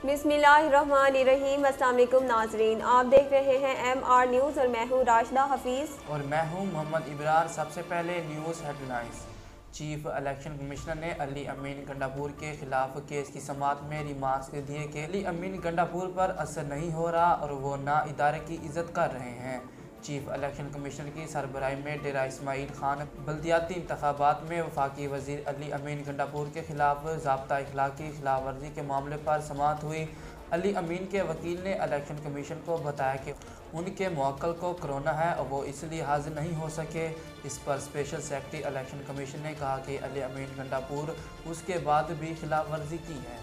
बिस्मिल्लाहिर्रहमानिर्रहीम। अस्सलाम वालेकुम नाजरीन, आप देख रहे हैं MR न्यूज़ और मैं हूँ राशिदा हफीज़ और मैं हूँ मोहम्मद इब्रार। सबसे पहले news headlines. Chief election commissioner ने अली अमीन गंडापुर के खिलाफ केस की समाअत में रिमार्क्स दिए कि अली अमीन गंडापुर पर असर नहीं हो रहा और वो ना इदारे की इज्जत कर रहे हैं। चीफ इलेक्शन कमिश्नर की सरबराही में डेरा इस्माइल खान बल्दियाती इंतखाबात में वफाकी वजीर अली अमीन गंडापुर के खिलाफ ज़ाब्ता इखलाक की खिलाफ वर्जी के मामले पर समाअत हुई। अली अमीन के वकील ने इलेक्शन कमीशन को बताया कि उनके मुवक्किल को कोरोना है और वो इसलिए हाजिर नहीं हो सके। इस पर स्पेशल सेक्रेटरी इलेक्शन कमीशन ने कहा कि अली अमीन गंडापुर उसके बाद भी खिलाफ वर्जी की है।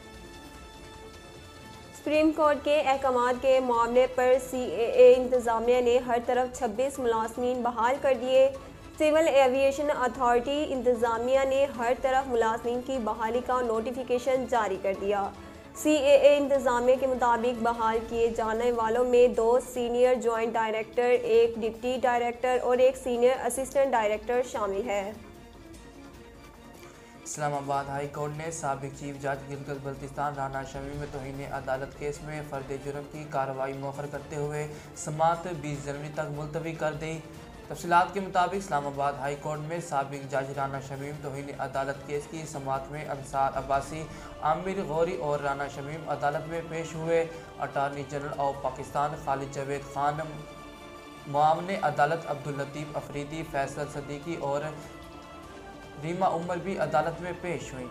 सुप्रीम कोर्ट के अहकामात के मामले पर CAA इंतज़ामिया ने हर तरफ 26 मुलाज़मीन बहाल कर दिए। सिविल एविएशन अथॉरिटी इंतज़ामिया ने हर तरफ मुलाज़मीन की बहाली का नोटिफिकेशन जारी कर दिया। CAA इंतज़ामिया के मुताबिक बहाल किए जाने वालों में 2 senior joint director, 1 deputy director और 1 सीनियर असिस्टेंट डायरेक्टर शामिल है। इस्लामाबाद हाई कोर्ट ने साबिक चीफ जज गिलगित बल्तिस्तान राना शमीम तौहीन अदालत केस में फ़र्द जुर्म की कार्रवाई मौखर करते हुए समाअत 20 जनवरी तक मुलतवी कर दी। तफसीलात के मुताबिक इस्लामाबाद हाई कोर्ट में साबिक जज राना शमीम तौहीन अदालत केस की समाअत में अंसार अब्बासी, आमिर गौरी और राना शमीम अदालत में पेश हुए। Attorney general of Pakistan Khalid Javed Khan, मुआवने अदालत अब्दुल लतीफ़ अफरीदी, फैसल सदीकी और रीमा उमर भी अदालत में पेश हुई।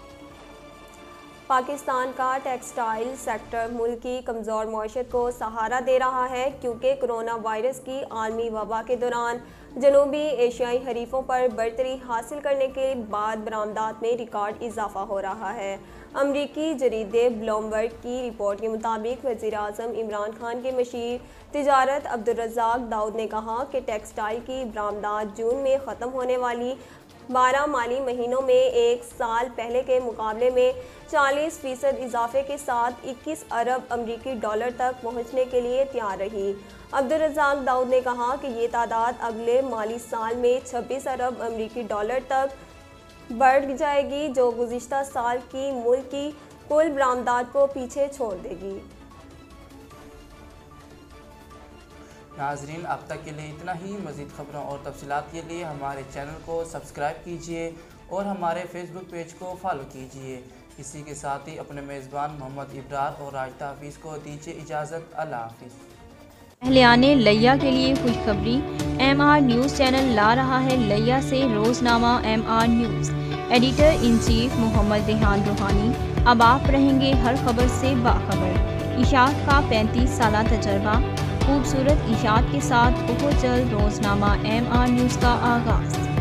पाकिस्तान का टेक्सटाइल सेक्टर मुल्क की कमज़ोर मईशत को सहारा दे रहा है क्योंकि कोरोना वायरस की आलमी वबा के दौरान जनूबी एशियाई हरीफों पर बरतरी हासिल करने के बाद बरामदात में रिकॉर्ड इजाफा हो रहा है। अमरीकी जरीदे ब्लूमबर्ग की रिपोर्ट के मुताबिक वज़ीर आज़म इमरान खान के मशीर तिजारत अब्दुर्रज़ाक दाऊद ने कहा कि टेक्सटाइल की बरामदात जून में ख़त्म होने वाली 12 माली महीनों में एक साल पहले के मुकाबले में 40% इजाफे के साथ 21 अरब अमरीकी डॉलर तक पहुंचने के लिए तैयार रही। अब्दुर्रज़ाक दाऊद ने कहा कि ये तादाद अगले माली साल में 26 अरब अमरीकी डॉलर तक बढ़ जाएगी, जो गुज़िश्ता साल की मुल्क की कुल बरामदात को पीछे छोड़ देगी। नाजरीन, अब तक के लिए इतना ही। मज़ीद खबरों और तफसीलात के लिए हमारे चैनल को सब्सक्राइब कीजिए और हमारे फेसबुक पेज को फॉलो कीजिए। इसी के साथ ही अपने मेज़बान मोहम्मद इब्रार और राशिदा हफीज़ को दीजिए इजाज़त। अल्लाह हाफिज़। अहलियाने लिया के लिए खुशखबरी। MR न्यूज़ चैनल ला रहा है लिया से Roznama MR news. Editor in chief Mohammad Rehan Roohani. अब आप रहेंगे हर खबर से बाखबर। इशात का 35 साला तजर्बा, खूबसूरत इशात के साथ बहुत जल्द रोज़नामा MR न्यूज़ का आगाज़।